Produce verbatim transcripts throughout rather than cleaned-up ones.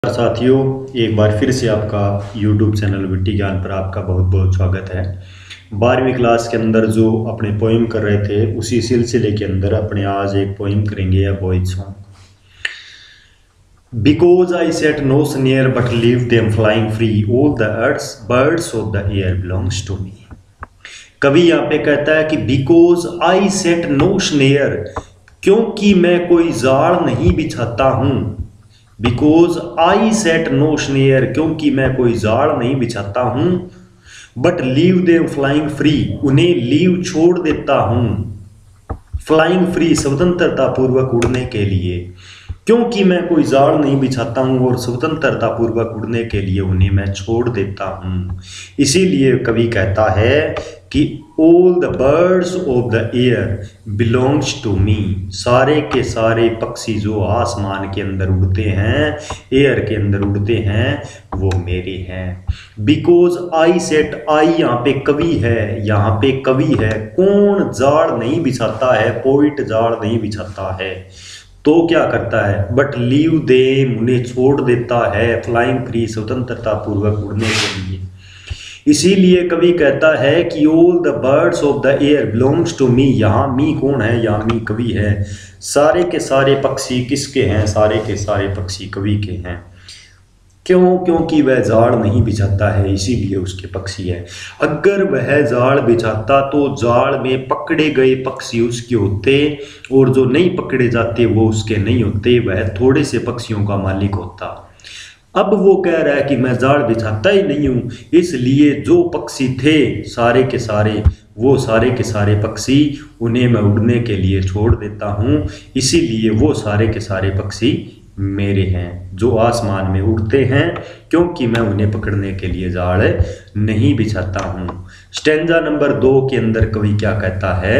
साथियों, एक बार फिर से आपका यूट्यूब चैनल विट्टी ज्ञान पर आपका बहुत बहुत स्वागत है। बारहवीं क्लास के अंदर जो अपने पोइम कर रहे थे उसी सिलसिले के अंदर अपने आज एक पोइम करेंगे या boys song. Because I set no snare but leave them flying free, all the birds birds of the air belongs to me. कवि यहाँ पे कहता है कि because I set no snare, क्योंकि मैं कोई जाल नहीं बिछाता हूँ। Because I set no snare, क्योंकि मैं कोई जाल नहीं बिछाता हूं। But leave them flying free, उन्हें लीव छोड़ देता हूं। फ्लाइंग फ्री, स्वतंत्रता पूर्वक उड़ने के लिए। क्योंकि मैं कोई जाल नहीं बिछाता हूं और स्वतंत्रता पूर्वक उड़ने के लिए उन्हें मैं छोड़ देता हूं। इसीलिए कवि कहता है कि all the birds of the air belongs to me, सारे के सारे पक्षी जो आसमान के अंदर उड़ते हैं, एयर के अंदर उड़ते हैं, वो मेरे हैं। बिकॉज आई सेट, आई यहाँ पे कवि है, यहाँ पे कवि है। कौन जाल नहीं बिछाता है? पोइट जाल नहीं बिछाता है तो क्या करता है? बट लीव देम, उन्हें छोड़ देता है, फ्लाइंग फ्री, स्वतंत्रता पूर्वक उड़ने के लिए। इसीलिए कवि कहता है कि all the birds of the air belongs to me. यहाँ मी कौन है? यहाँ मी कवि है। सारे के सारे पक्षी किसके हैं? सारे के सारे पक्षी कवि के हैं। क्यों? क्योंकि वह जाल नहीं बिछाता है, इसीलिए उसके पक्षी है। अगर वह जाल बिछाता तो जाल में पकड़े गए पक्षी उसके होते और जो नहीं पकड़े जाते वो उसके नहीं होते, वह थोड़े से पक्षियों का मालिक होता। अब वो कह रहा है कि मैं जाल बिछाता ही नहीं हूँ, इसलिए जो पक्षी थे सारे के सारे, वो सारे के सारे पक्षी, उन्हें मैं उड़ने के लिए छोड़ देता हूँ। इसीलिए वो सारे के सारे पक्षी मेरे हैं जो आसमान में उड़ते हैं, क्योंकि मैं उन्हें पकड़ने के लिए जाल नहीं बिछाता हूँ। स्टेंजा नंबर दो के अंदर कवि क्या कहता है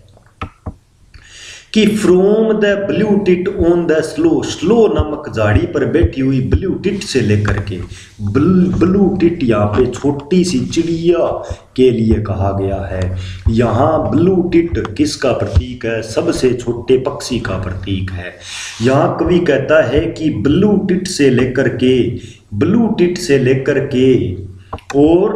कि from the blue tit on the sloe, sloe नामक झाड़ी पर बैठी हुई ब्लू टिट से लेकर के, ब्लू टिट यहाँ पे छोटी सी चिड़िया के लिए कहा गया है। यहाँ ब्लू टिट किसका प्रतीक है? सबसे छोटे पक्षी का प्रतीक है। यहाँ कवि कहता है कि ब्लू टिट से लेकर के, ब्लू टिट से लेकर के और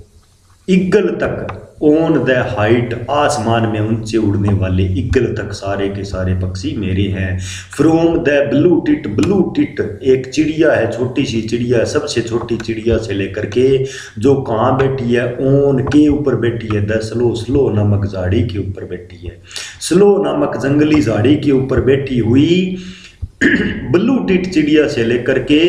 ईगल तक, ऑन द हाइट, आसमान में ऊंचे उड़ने वाले ईगल तक, सारे के सारे पक्षी मेरे हैं। From the blue tit, blue tit एक चिड़िया है, छोटी सी चिड़िया, सबसे छोटी चिड़िया से लेकर के जो कहाँ बैठी है? ऑन के ऊपर बैठी है, द स्लो, स्लो नामक झाड़ी के ऊपर बैठी है। स्लो नामक जंगली झाड़ी के ऊपर बैठी हुई ब्लू टिट चिड़िया से लेकर के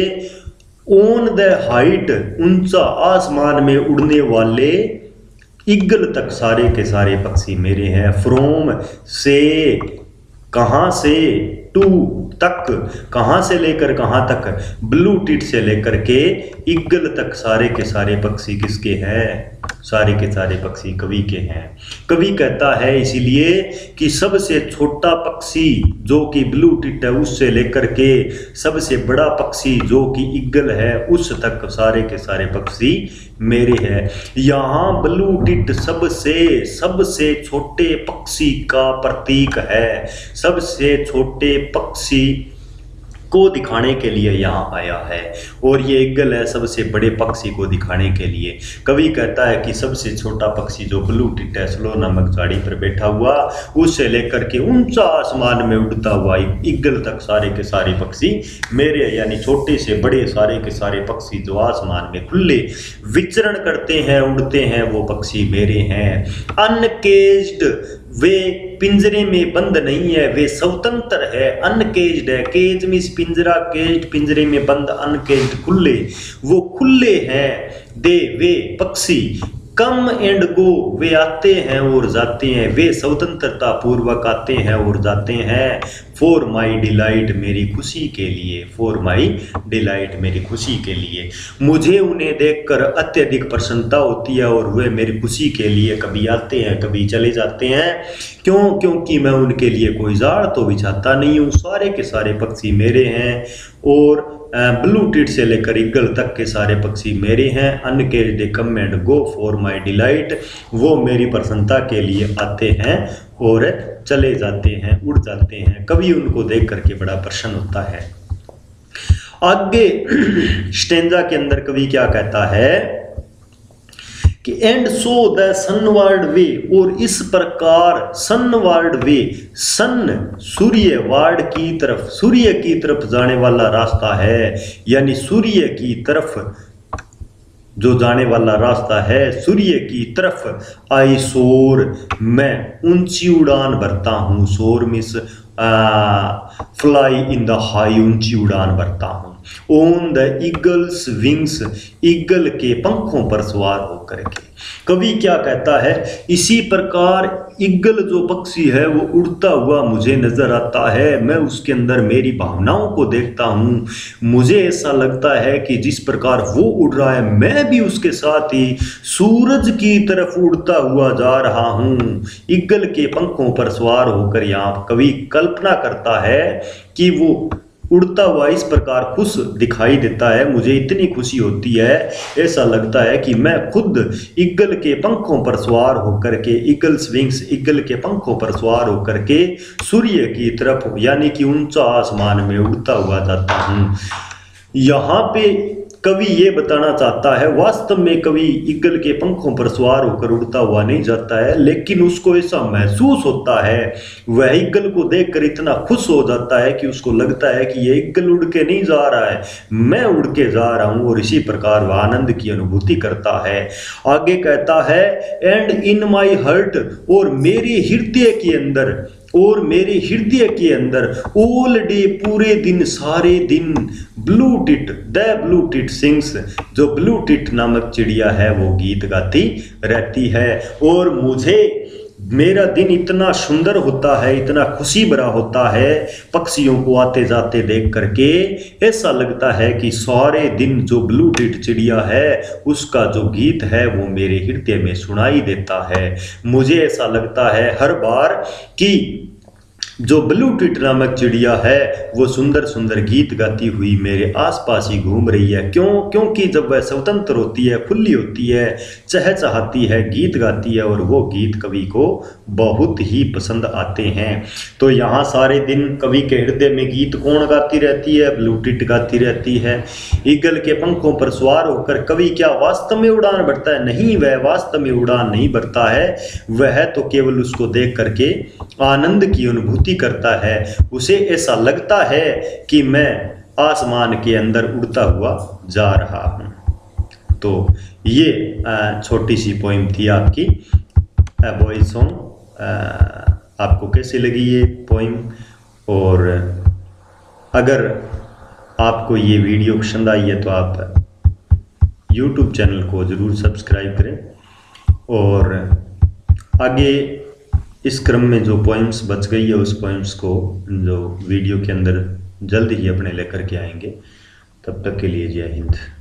ऑन द हाइट, ऊंचा आसमान में उड़ने वाले ईगल तक, सारे के सारे पक्षी मेरे हैं। फ्रोम से, कहाँ से? टू तक, कहाँ से लेकर कहाँ तक? ब्लू टिट से लेकर के ईगल तक, सारे के सारे पक्षी किसके हैं? सारे के सारे पक्षी कवि के हैं। कवि कहता है इसीलिए कि सबसे छोटा पक्षी जो कि ब्लू टिट है उससे लेकर के सबसे बड़ा पक्षी जो कि ईगल है उस तक, सारे के सारे पक्षी मेरे हैं। यहाँ ब्लू टिट सबसे सबसे छोटे पक्षी का प्रतीक है, सबसे छोटे पक्षी को दिखाने के लिए यहाँ आया है, और ये ईगल है सबसे बड़े पक्षी को दिखाने के लिए। कवि कहता है कि सबसे छोटा पक्षी जो ब्लू टिट है, स्लो नामक झाड़ी पर बैठा हुआ, उससे लेकर के ऊंचा आसमान में उड़ता हुआ ईगल तक, सारे के सारे पक्षी मेरे, यानी छोटे से बड़े सारे के सारे पक्षी जो आसमान में खुले विचरण करते हैं, उड़ते हैं, वो पक्षी मेरे हैं। अनकेज्ड, वे पिंजरे में बंद नहीं है, वे स्वतंत्र है। अनकेज्ड है, केज मींस पिंजरा, केज्ड पिंजरे में बंद, अनकेज्ड खुले, वो खुले हैं। दे, वे पक्षी, कम एंड गो, वे आते हैं और जाते हैं, वे स्वतंत्रता पूर्वक आते हैं और जाते हैं। फॉर माई डिलाइट, मेरी खुशी के लिए, फॉर माई डिलाइट, मेरी खुशी के लिए। मुझे उन्हें देखकर अत्यधिक प्रसन्नता होती है और वे मेरी खुशी के लिए कभी आते हैं कभी चले जाते हैं। क्यों? क्योंकि मैं उनके लिए कोई जाल तो बिछाता नहीं हूँ, सारे के सारे पक्षी मेरे हैं, और ब्लू टिट से लेकर ईगल तक के सारे पक्षी मेरे हैं। Uncaged, they come and go for my delight, वो मेरी प्रसन्नता के लिए आते हैं और चले जाते हैं, उड़ जाते हैं। कभी उनको देख करके बड़ा प्रसन्न होता है। आगे स्टेंजा के अंदर कवि क्या कहता है कि and so the sunward way, और इस प्रकार सनवर्ड वे, सन सूर्यवार्ड की तरफ, सूर्य की तरफ जाने वाला रास्ता है, यानी सूर्य की तरफ जो जाने वाला रास्ता है, सूर्य की तरफ आई सोर, मैं ऊंची उड़ान भरता हूँ। Soar miss fly in the high, ऊंची उड़ान भरता हूँ। On the eagle's wings, eagle के पंखों पर सवार होकर के। कवि क्या कहता है, इसी प्रकार ईगल जो पक्षी है वो उड़ता हुआ मुझे नजर आता है, मैं उसके अंदर मेरी भावनाओं को देखता हूँ। मुझे ऐसा लगता है कि जिस प्रकार वो उड़ रहा है मैं भी उसके साथ ही सूरज की तरफ उड़ता हुआ जा रहा हूँ। ईगल के पंखों पर सवार होकर यहाँ कवि कल्पना करता है कि वो उड़ता हुआ इस प्रकार खुश दिखाई देता है, मुझे इतनी खुशी होती है, ऐसा लगता है कि मैं खुद ईगल के पंखों पर सवार होकर के, ईगल्स विंग्स, ईगल के पंखों पर सवार होकर के सूर्य की तरफ यानी कि ऊंचा आसमान में उड़ता हुआ जाता हूँ। यहाँ पे कवि ये बताना चाहता है, वास्तव में कवि ईगल के पंखों पर सवार होकर उड़ता हुआ नहीं जाता है, लेकिन उसको ऐसा महसूस होता है, वह ईगल को देखकर इतना खुश हो जाता है कि उसको लगता है कि ये ईगल उड़ के नहीं जा रहा है, मैं उड़ के जा रहा हूँ, और इसी प्रकार वह आनंद की अनुभूति करता है। आगे कहता है एंड इन माई हर्ट, और मेरे हृदय के अंदर, और मेरे हृदय के अंदर ऑल डे, पूरे दिन, सारे दिन, blue tit, the blue tit sings, जो ब्लू टिट नामक चिड़िया है वो गीत गाती रहती है। और मुझे मेरा दिन इतना सुंदर होता है, इतना खुशी भरा होता है पक्षियों को आते जाते देख करके, ऐसा लगता है कि सारे दिन जो ब्लू टिट चिड़िया है उसका जो गीत है वो मेरे हृदय में सुनाई देता है। मुझे ऐसा लगता है हर बार कि जो ब्लू टिट नामक चिड़िया है वो सुंदर सुंदर गीत गाती हुई मेरे आसपास ही घूम रही है। क्यों? क्योंकि जब वह स्वतंत्र होती है, खुली होती है, चहचहाती है, गीत गाती है, और वो गीत कवि को बहुत ही पसंद आते हैं। तो यहाँ सारे दिन कवि के हृदय में गीत कौन गाती रहती है? ब्लू टिट गाती रहती है। ईगल के पंखों पर सवार होकर कवि क्या वास्तव में उड़ान भरता है? नहीं, वह वास्तव में उड़ान नहीं भरता है, वह तो केवल उसको देख करके आनंद की अनुभूति करता है। उसे ऐसा लगता है कि मैं आसमान के अंदर उड़ता हुआ जा रहा हूं। तो ये छोटी सी पोइम थी आपकी बॉय सॉन्ग। आपको कैसी लगी ये पोइम? और अगर आपको ये वीडियो पसंद आई है तो आप यूट्यूब चैनल को ज़रूर सब्सक्राइब करें, और आगे इस क्रम में जो पोइम्स बच गई है उस पोइम्स को जो वीडियो के अंदर जल्द ही अपने लेकर के आएंगे। तब तक के लिए जय हिंद।